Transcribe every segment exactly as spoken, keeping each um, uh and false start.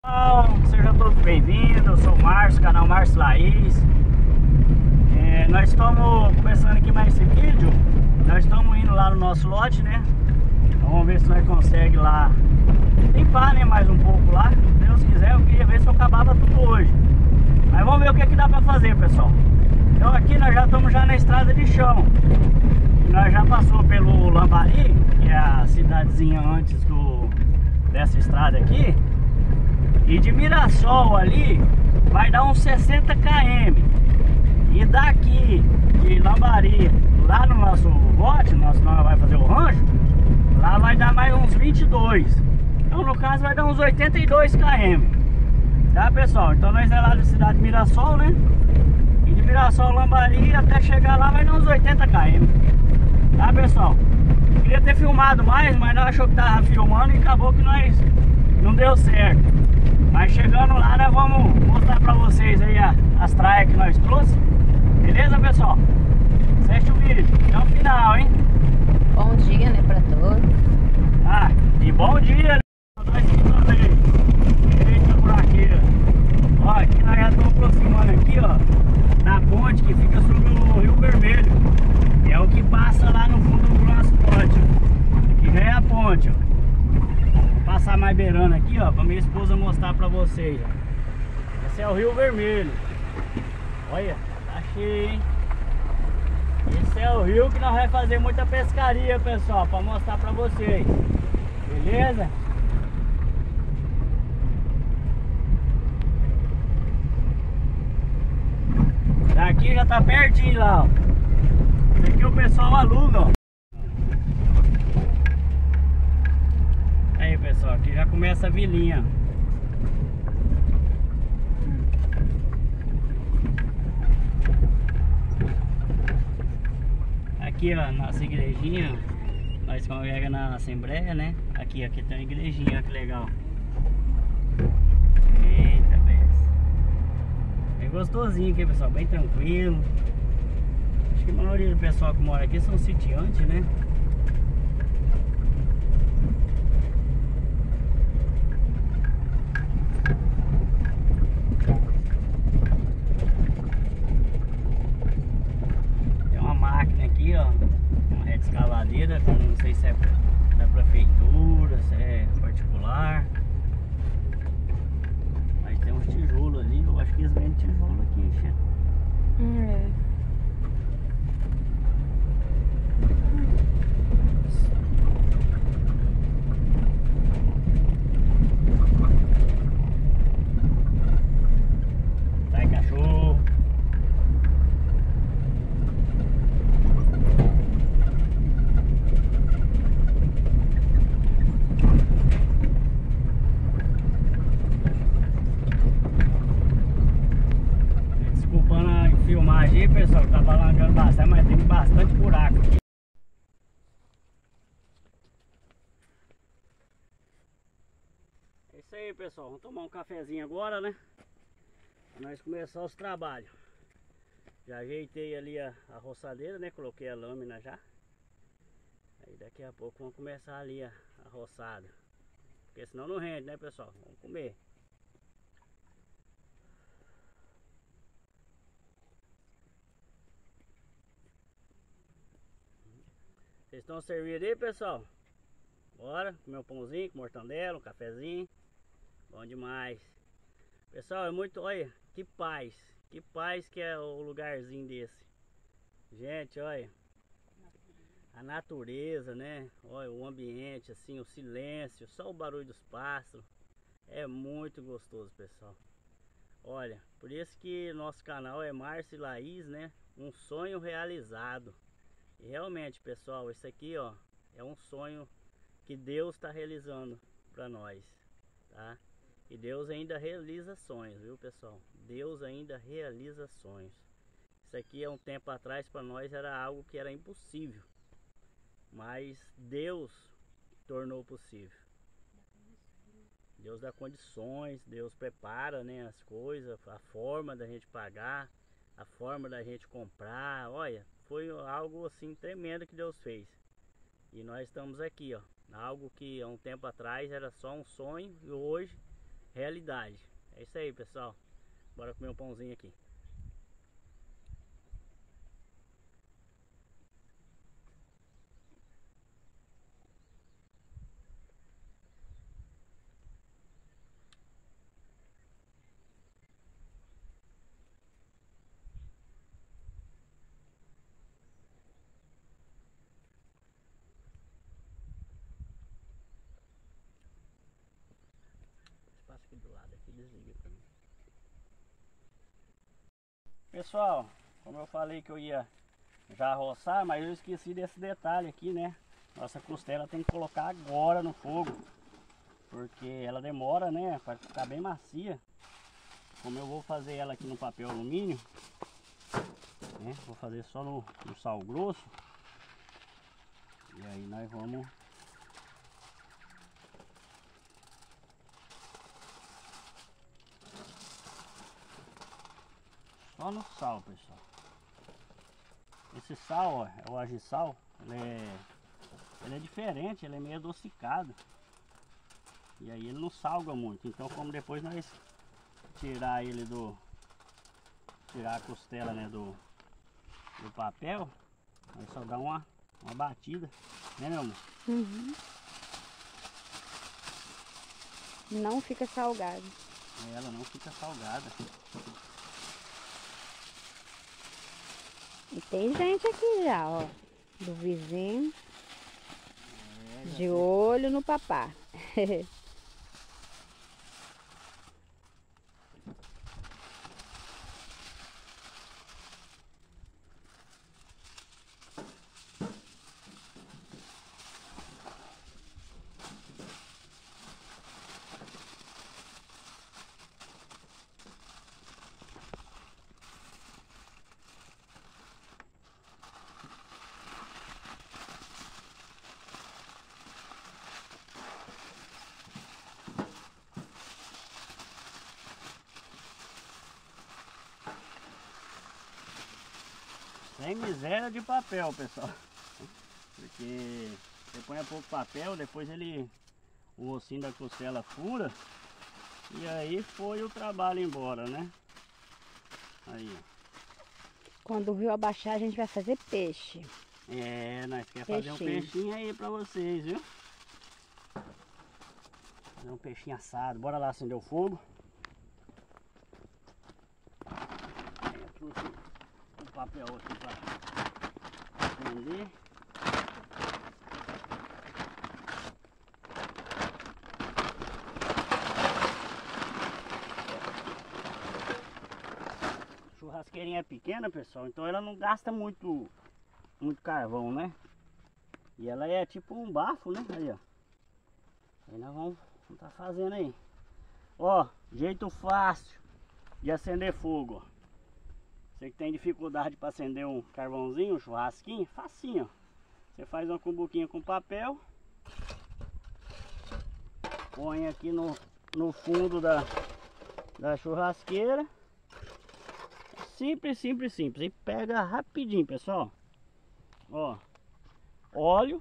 Sejam todos bem-vindos, eu sou o Márcio, canal Márcio Laís. É, nós estamos começando aqui mais esse vídeo. Nós estamos indo lá no nosso lote, né? Vamos ver se nós conseguimos lá limpar, né, mais um pouco lá. Se Deus quiser, eu queria ver se eu acabava tudo hoje. Mas vamos ver o que, é que dá pra fazer, pessoal. Então aqui nós já estamos já na estrada de chão. Nós já passou pelo Lambari, que é a cidadezinha antes do, dessa estrada aqui. E de Mirassol ali vai dar uns sessenta quilômetros. E daqui de Lambari lá no nosso lote, nós nós vai fazer o rancho, lá vai dar mais uns vinte e dois. Então no caso vai dar uns oitenta e dois quilômetros. Tá, pessoal? Então nós é lá da cidade de Mirassol, né? E de Mirassol Lambari até chegar lá vai dar uns oitenta quilômetros. Tá, pessoal? Queria ter filmado mais, mas nós achou que tava filmando e acabou que nós não deu certo. Mas chegando lá, nós vamos mostrar pra vocês aí a, as traias que nós trouxemos. Beleza, pessoal? Assiste o vídeo até o final, hein? Bom dia, né, pra todos. Ah, e bom dia, né? Nós estamos aí. Eita, buraqueira. Ó, aqui nós já estamos aproximando aqui, ó, da ponte que fica sobre o Rio Vermelho. É o que passa lá no fundo do nosso lote. Aqui já é a ponte, ó. Passar mais beirando aqui, ó, pra minha esposa mostrar pra vocês, ó. Esse é o Rio Vermelho. Olha, tá cheio, hein? Esse é o rio que nós vamos fazer muita pescaria, pessoal, pra mostrar pra vocês. Beleza? Daqui já tá pertinho lá, ó. Aqui o pessoal aluga, ó. Aí, pessoal, aqui já começa a vilinha. Aqui, ó, nossa igrejinha. Nós congregamos na Assembleia, né? Aqui, aqui tem uma igrejinha, ó, que legal. Eita, peça. Bem gostosinho aqui, pessoal, bem tranquilo. Acho que a maioria do pessoal que mora aqui são sitiantes, né? Aqui, ó, uma rede escavadeira, não sei se é da prefeitura, se é particular. Mas tem uns tijolos ali, eu acho que eles vendem tijolo aqui, chefe. Hum, é. Sai, cachorro. Filmagem aí, pessoal, tá balangando bastante, mas tem bastante buraco aqui. É isso aí, pessoal, vamos tomar um cafezinho agora, né? Pra nós começar os trabalhos. Já ajeitei ali a, a roçadeira, né? Coloquei a lâmina já. Aí daqui a pouco vamos começar ali a, a roçada. Porque senão não rende, né, pessoal? Vamos comer. Vocês estão servindo aí, pessoal? Bora comer um pãozinho com mortandela, um cafezinho. Bom demais. Pessoal, é muito... Olha, que paz. Que paz que é o lugarzinho desse. Gente, olha. A natureza, né? Olha, o ambiente, assim, o silêncio. Só o barulho dos pássaros. É muito gostoso, pessoal. Olha, por isso que nosso canal é Márcio Laís, né? Um sonho realizado. E realmente, pessoal, isso aqui, ó, é um sonho que Deus está realizando para nós, tá? E Deus ainda realiza sonhos, viu, pessoal? Deus ainda realiza sonhos. Isso aqui há um tempo atrás para nós era algo que era impossível, mas Deus tornou possível. Deus dá condições, Deus prepara, né, as coisas, a forma da gente pagar, a forma da gente comprar. Olha, foi algo assim tremendo que Deus fez. E nós estamos aqui, ó, algo que há um tempo atrás era só um sonho e hoje realidade. É isso aí, pessoal. Bora comer um pãozinho aqui. Passa aqui do lado, aqui desliga pra mim. Pessoal, como eu falei que eu ia já roçar, mas eu esqueci desse detalhe aqui, né? Nossa costela tem que colocar agora no fogo, porque ela demora, né, para ficar bem macia. Como eu vou fazer ela aqui no papel alumínio, né, vou fazer só no, no sal grosso. E aí nós vamos só no sal, pessoal. Esse sal, ó, é o Agisal, ele é, ele é diferente, ele é meio adocicado. E aí ele não salga muito. Então, como depois nós tirar ele do tirar a costela, né, do, do papel, nós só dá uma, uma batida, né, meu amor? Uhum. Não fica salgado. Ela não fica salgada. E tem gente aqui já, ó, do vizinho, É, de olho no papá. Sem miséria de papel, pessoal. Porque você põe pouco papel, depois ele, o ossinho da costela fura. E aí foi o trabalho embora, né? Aí, ó. Quando o rio abaixar, a gente vai fazer peixe. É, nós queremos fazer um Peixinho. peixinho aí pra vocês, viu? Fazer um peixinho assado. Bora lá acender o fogo. Aí eu trouxe o papel aqui pra acender. A churrasqueirinha é pequena, pessoal, então ela não gasta muito, muito carvão, né? E ela é tipo um bafo, né? Aí, ó. Aí nós vamos tá fazendo aí. Ó, jeito fácil de acender fogo, ó. Você que tem dificuldade para acender um carvãozinho, um churrasquinho, facinho, ó. Você faz uma cumbuquinha com papel, põe aqui no, no fundo da, da churrasqueira. Simples, simples, simples. E pega rapidinho, pessoal. Ó, óleo.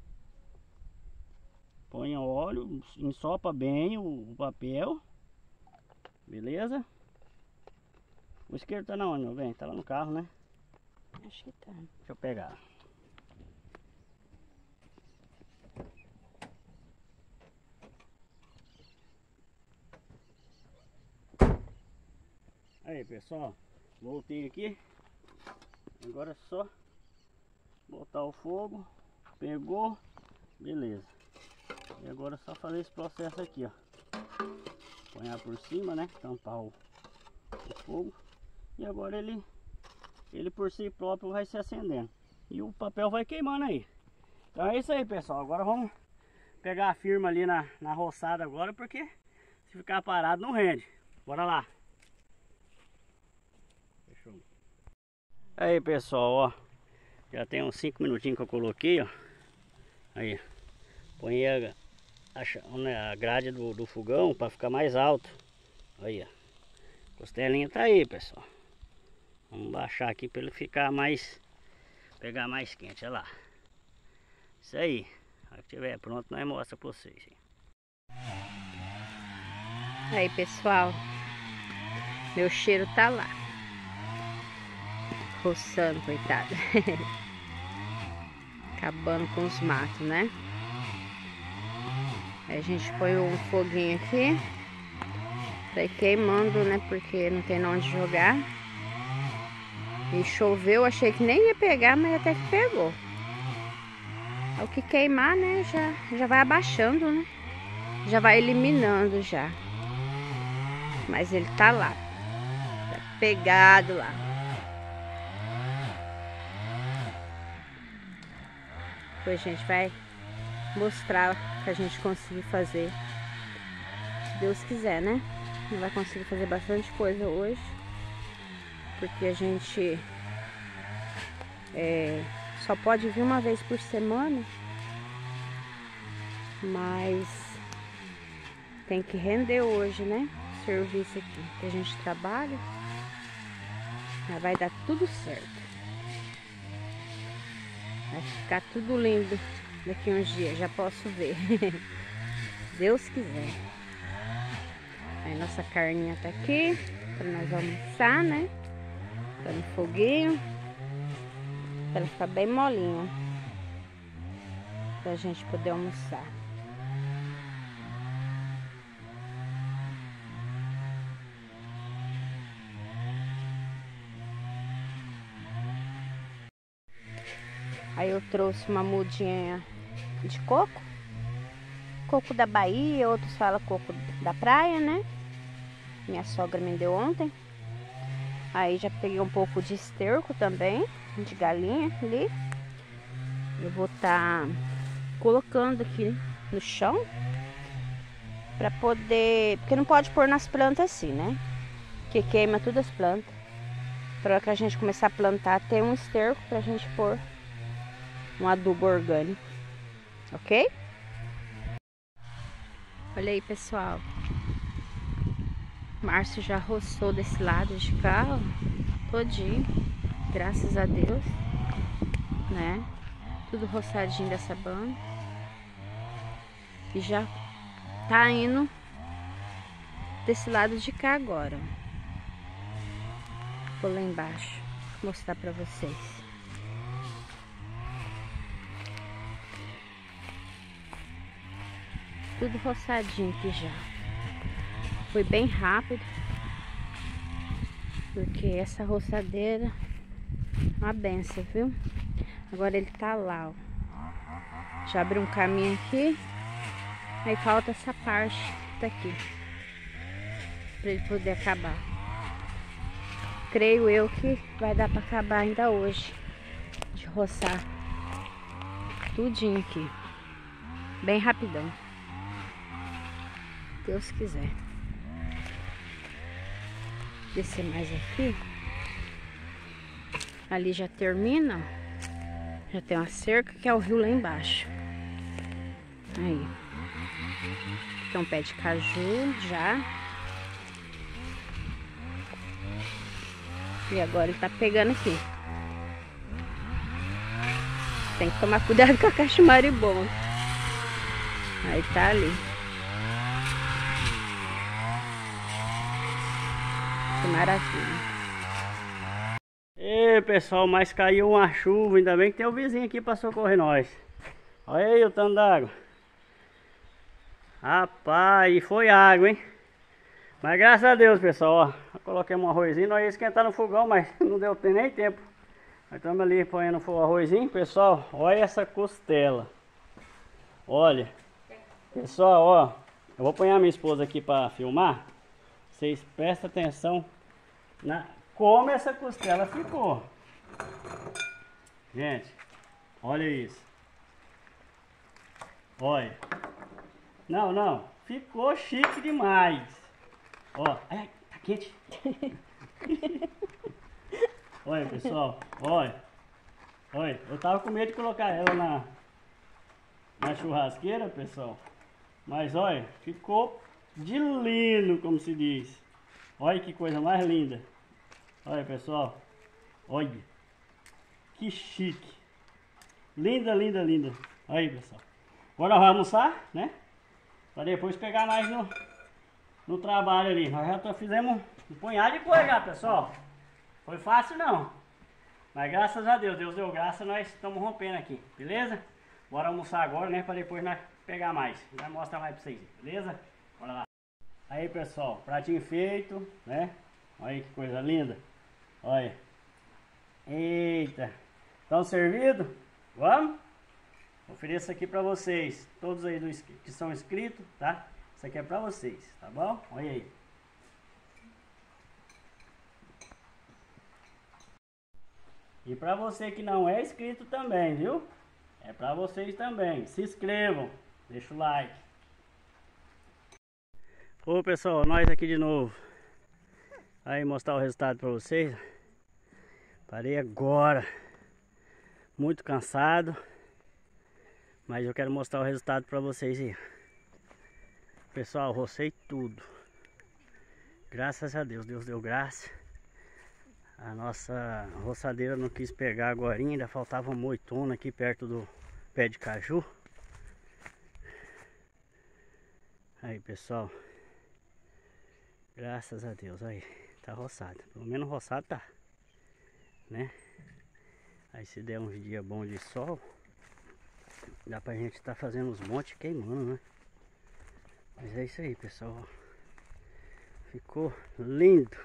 Põe óleo, ensopa bem o, o papel. Beleza? O isqueiro tá na onde, meu bem? Tá lá no carro, né? Acho que tá. Deixa eu pegar. Aí, pessoal. Voltei aqui. Agora é só botar o fogo. Pegou. Beleza. E agora é só fazer esse processo aqui, ó. Ponhar por cima, né? Tampar o, o fogo. E agora ele, ele por si próprio vai se acendendo. E o papel vai queimando aí. Então é isso aí, pessoal. Agora vamos pegar a firma ali na, na roçada agora, porque se ficar parado não rende. Bora lá. Fechou. Aí, pessoal, ó. Já tem uns cinco minutinhos que eu coloquei, ó. Aí. Põe a, a, a grade do, do fogão para ficar mais alto. Aí, ó. Costelinha tá aí, pessoal. Vamos baixar aqui para ele ficar mais, pegar mais quente, olha lá. Isso aí. A hora que estiver pronto, nós mostra para vocês. Hein? Aí, pessoal, meu cheiro tá lá, roçando, coitado. Acabando com os matos, né? Aí a gente põe um foguinho aqui, daí queimando, né? Porque não tem onde jogar. E choveu, achei que nem ia pegar, mas até que pegou. O que queimar, né? Já, já vai abaixando, né? Já vai eliminando já. Mas ele tá lá, tá pegado lá. Depois a gente vai mostrar que a gente conseguir fazer, se Deus quiser, né? Não vai conseguir fazer bastante coisa hoje, porque a gente é, só pode vir uma vez por semana, mas tem que render hoje, né? O serviço aqui que a gente trabalha, já vai dar tudo certo. Vai ficar tudo lindo daqui uns dias, já posso ver. Deus quiser. Aí nossa carninha tá aqui para nós almoçar, né? Tá no foguinho, para ela ficar bem molinha, pra gente poder almoçar. Aí eu trouxe uma mudinha de coco, coco da Bahia, outros falam coco da praia, né? Minha sogra me deu ontem. Aí já peguei um pouco de esterco também, de galinha ali. Eu vou estar colocando aqui no chão, pra poder, porque não pode pôr nas plantas assim, né? Que queima todas as plantas. Para que a gente começar a plantar, tem um esterco pra gente pôr um adubo orgânico, ok? Olha aí, pessoal. Márcio já roçou desse lado de cá, ó, todinho, graças a Deus, né? Tudo roçadinho dessa banda. E já tá indo desse lado de cá agora. Vou lá embaixo mostrar pra vocês. Tudo roçadinho aqui já. Foi bem rápido, porque essa roçadeira é uma benção, viu? Agora ele tá lá, ó. Já abriu um caminho aqui. Aí falta essa parte daqui, pra ele poder acabar. Creio eu que vai dar pra acabar ainda hoje, de roçar tudinho aqui. Bem rapidão. Deus quiser. Descer mais aqui. Ali já termina. Já tem uma cerca que é o rio lá embaixo. Aí. Tem um pé de caju já. E agora ele tá pegando aqui. Tem que tomar cuidado com a caixa maribona. Aí tá ali. Que maravilha. E pessoal, mas caiu uma chuva. Ainda bem que tem o vizinho aqui pra socorrer nós. Olha aí o tanto d'água. Rapaz, e foi água, hein? Mas graças a Deus, pessoal, ó. Eu coloquei um arrozinho, nós ia esquentar no fogão, mas não deu nem tempo. Nós estamos ali põendo o arrozinho. Pessoal, olha essa costela. Olha. Pessoal, ó. Eu vou pôr a minha esposa aqui para filmar. Vocês prestem atenção na como essa costela ficou. Gente, olha isso. Olha. Não, não. Ficou chique demais. Ó, ai, tá quente. Olha, pessoal, olha. Olha, eu tava com medo de colocar ela na, na churrasqueira, pessoal. Mas olha, ficou de lindo, como se diz. Olha que coisa mais linda. Olha, pessoal. Olha. Que chique. Linda, linda, linda. Olha aí, pessoal. Agora nós vamos almoçar, né? Para depois pegar mais no, no trabalho ali. Nós já tô, fizemos um punhado de coisa já, pessoal. Foi fácil não. Mas graças a Deus, Deus deu graça, nós estamos rompendo aqui, beleza? Bora almoçar agora, né? Pra depois nós pegar mais. Vai mostrar mais pra vocês, beleza? Bora lá. Aí, pessoal, pratinho feito, né? Olha que coisa linda. Olha. Eita. Estão servidos? Vamos? Ofereço aqui pra vocês. Todos aí do, que são inscritos, tá? Isso aqui é pra vocês, tá bom? Olha aí. E pra você que não é inscrito também, viu? É pra vocês também. Se inscrevam. Deixa o like. Ô pessoal, nós aqui de novo. Aí mostrar o resultado pra vocês. Parei agora. Muito cansado. Mas eu quero mostrar o resultado pra vocês aí. Pessoal, rocei tudo. Graças a Deus, Deus deu graça. A nossa roçadeira não quis pegar agora, ainda faltava uma moitona aqui perto do pé de caju. Aí, pessoal. Graças a Deus, aí, tá roçado. Pelo menos roçado tá, né? Aí se der uns dias bons de sol, dá pra gente tá fazendo os montes queimando, né? Mas é isso aí, pessoal. Ficou lindo.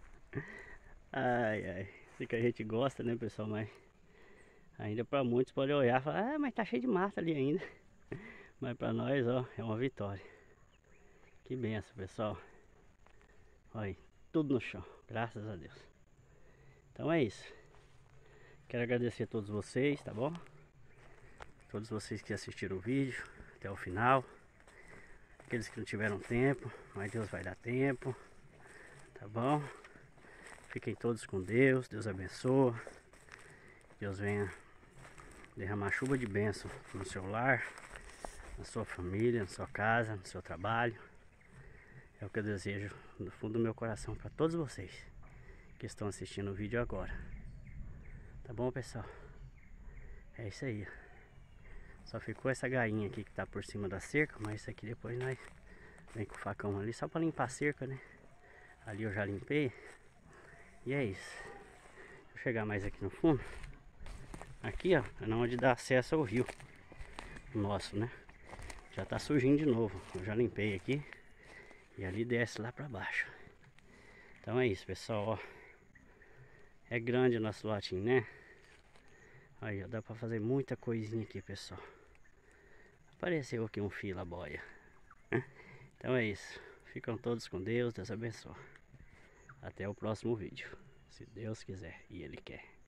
Ai, ai. Isso que a gente gosta, né, pessoal? Mas ainda pra muitos podem olhar e falar, ah, mas tá cheio de massa ali ainda. Mas pra nós, ó, é uma vitória. Que benção, pessoal. Olha aí, tudo no chão, graças a Deus. Então é isso. Quero agradecer a todos vocês, tá bom? Todos vocês que assistiram o vídeo até o final. Aqueles que não tiveram tempo, mas Deus vai dar tempo, tá bom? Fiquem todos com Deus, Deus abençoe. Deus venha derramar chuva de bênção no seu lar, na sua família, na sua casa, no seu trabalho. É o que eu desejo do fundo do meu coração para todos vocês que estão assistindo o vídeo agora. Tá bom, pessoal? É isso aí. Só ficou essa gainha aqui que tá por cima da cerca, mas isso aqui depois nós vem com o facão ali só para limpar a cerca, né? Ali eu já limpei. E é isso. Deixa eu chegar mais aqui no fundo. Aqui, ó, é onde dá acesso ao rio nosso, né? Já tá sujinho de novo. Eu já limpei aqui. E ali desce lá pra baixo. Então é isso, pessoal, ó. É grande o nosso lotinho, né? Aí, ó, dá pra fazer muita coisinha aqui, pessoal. Apareceu aqui um fila boia. Então é isso. Ficam todos com Deus. Deus abençoe. Até o próximo vídeo. Se Deus quiser e Ele quer.